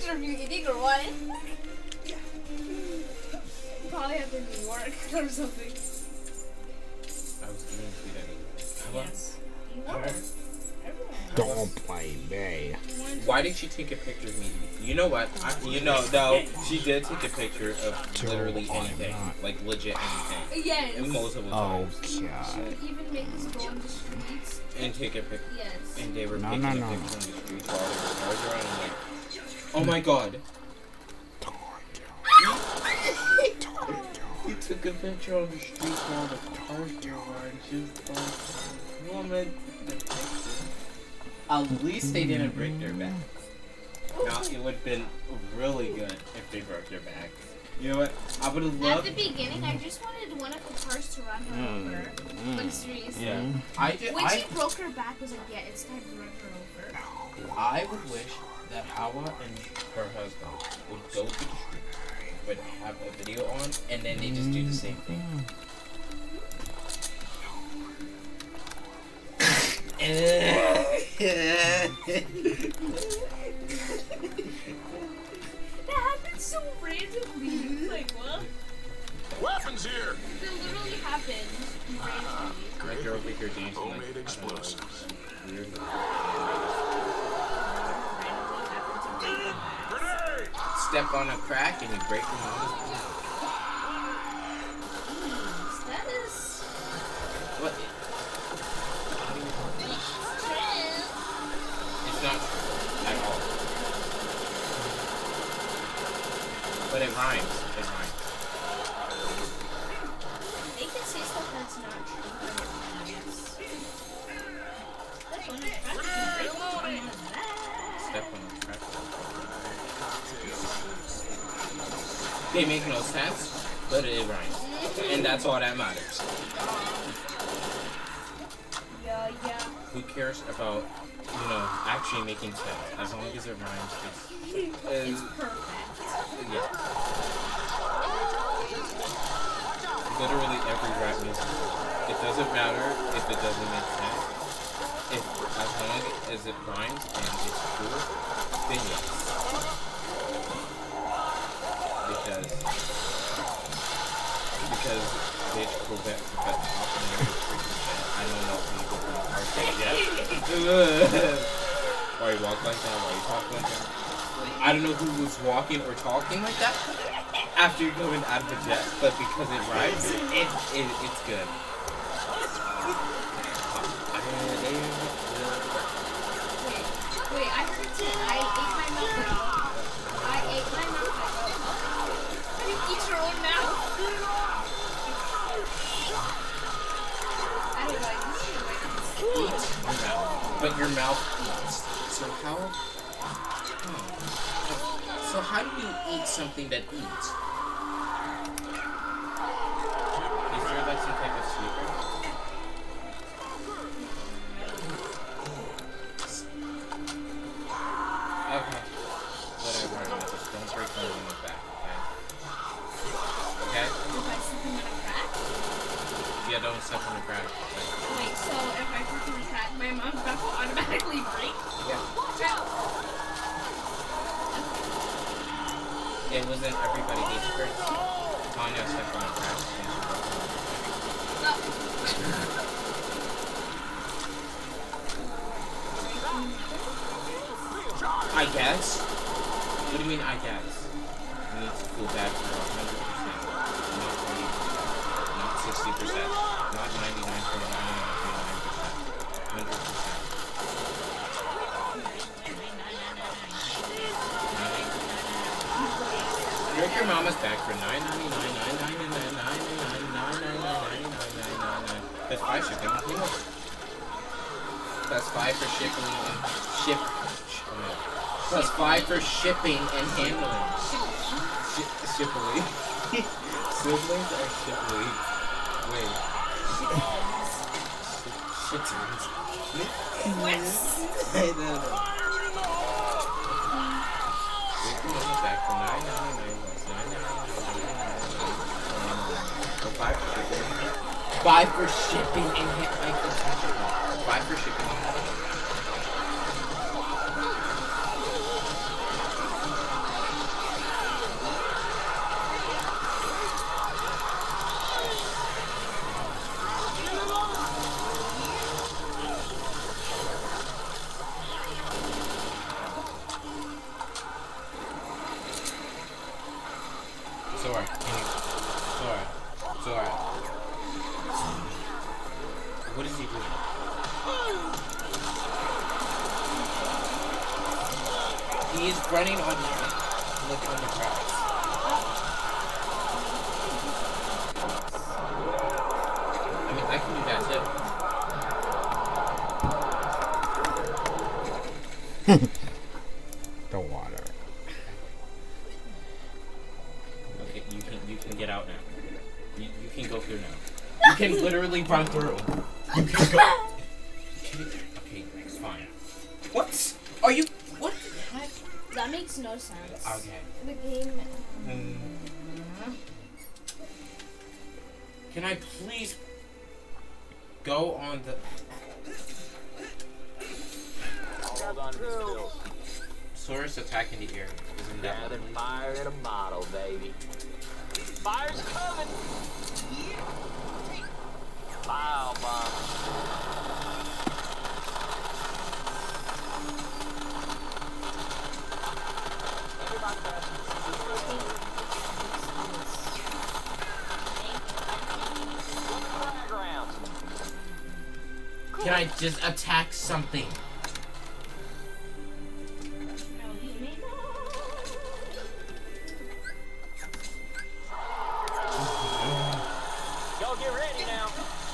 picture of you eating or what? Probably have to do work or something. I was eating food anyway. Yes. You were. Don't play me. Why did she take a picture of me? You know what? No, she did take a picture of literally anything. Like, legit anything. Yes. And multiple times. She would even make us go on the streets. And take a picture. Yes. And they were taking a picture on the streets while there were cars around. I'm like, oh my god. You took a picture on the streets while the cars were around. Just like, woman. At least they didn't break their backs. Now, it would have been really good if they broke their backs. You know what? I would have loved... At the beginning, I just wanted one of the cars to run her over. Like, seriously. Yeah. When she broke her back, I was like, yeah, it's time to run her over. I would wish that Hawa and her husband would go to the street, would have a video on, and then they just do the same thing. That happened so randomly. Like, what? Weapons here! It literally happened randomly. Like you're over here dancing Homemade like, explosives. Weird. Grenade! Step on a crack and you break your nose. That is... What? It's not true at all. But it rhymes. It rhymes. They can say stuff that's not true, but it rhymes. Step on a crack. Step on a crack. They make no sense, but it rhymes. And that's all that matters. Yeah. Who cares about, actually making sense? As long as it rhymes, It's perfect. yeah. Literally every rap music. It doesn't matter if it doesn't make sense. As long as it rhymes and it's cool, then yes. Because bitch Quebec I don't know people are saying yet. Why you walk like that? Why you talk like that? I don't know who was walking or talking like that after you're going out of the jet, but because it rhymes, it's good. Wait, I heard it too. I ate my mouth. I ate my mouth. You eat your own mouth. I don't know. Eat your mouth, but your mouth eats. So how do you eat something that eats? Is there like some type of secret? Okay. Whatever. Just don't break my woman's back, okay? Okay? If I step on a crack? Yeah, don't step on the crack. Wait, so if I step on a crack, my mom's back will automatically break? Yeah. Watch out! It wasn't everybody hates Chris. Tanya stepped on a crack and she broke her. I guess? What do you mean, I guess? You need to feel bad for 100%, not 20%, not 60%, not 99.99%, 100%. Break your mama's back for $9.99. That's 5 shipping. That's 5 for shipping and Plus 5 for shipping and handling. Shippily. Siblings are shippily. Wait. Shittings. I don't know. Break your mama's back for $9.99. 5 for shipping and handling. 5 for shipping and handling. He is running on the grass. I mean, I can do that too. The water. Okay, you can get out now. You can go through now. You can literally run through. You can go. Okay, it's fine. What? Are you? What the heck? That makes no sense. Okay. The game. Can I please go on the? Hold on to these pills. Source attacking the air. Isn't that? Now they're fired in a bottle, baby. Fire's coming! Bile bomb. Everybody background. Can I just attack something? Y'all get ready now.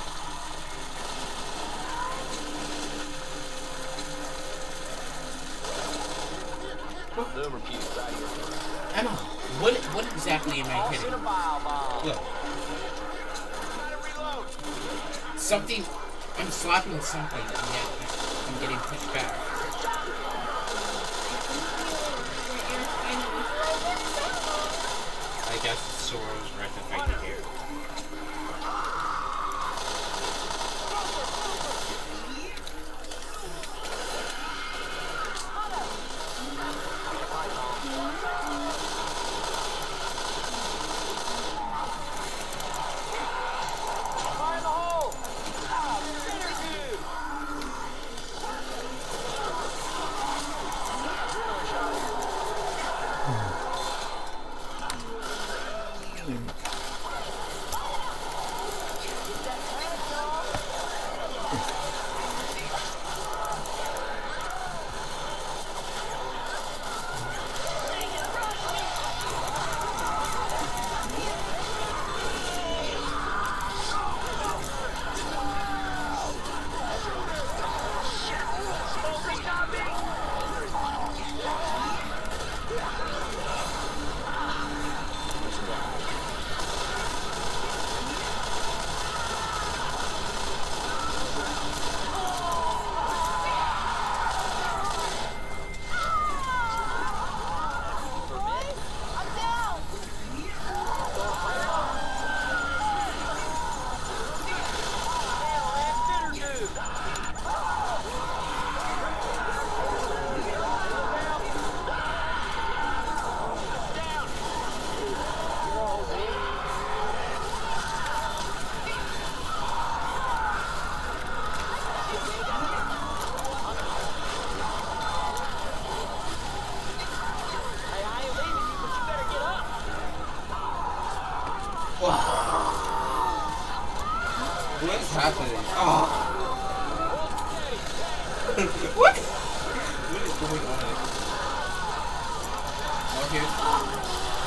Boomer fuse right here. Emma, what exactly am I Toss in hitting? a bile bomb. Look, Gotta reload. something. I'm slapping something, and yet I'm getting pushed back. I guess it's Soros rectifying the air. Fire in the hole. Ah, center view. What's happening? Oh. What? What is going on? Okay.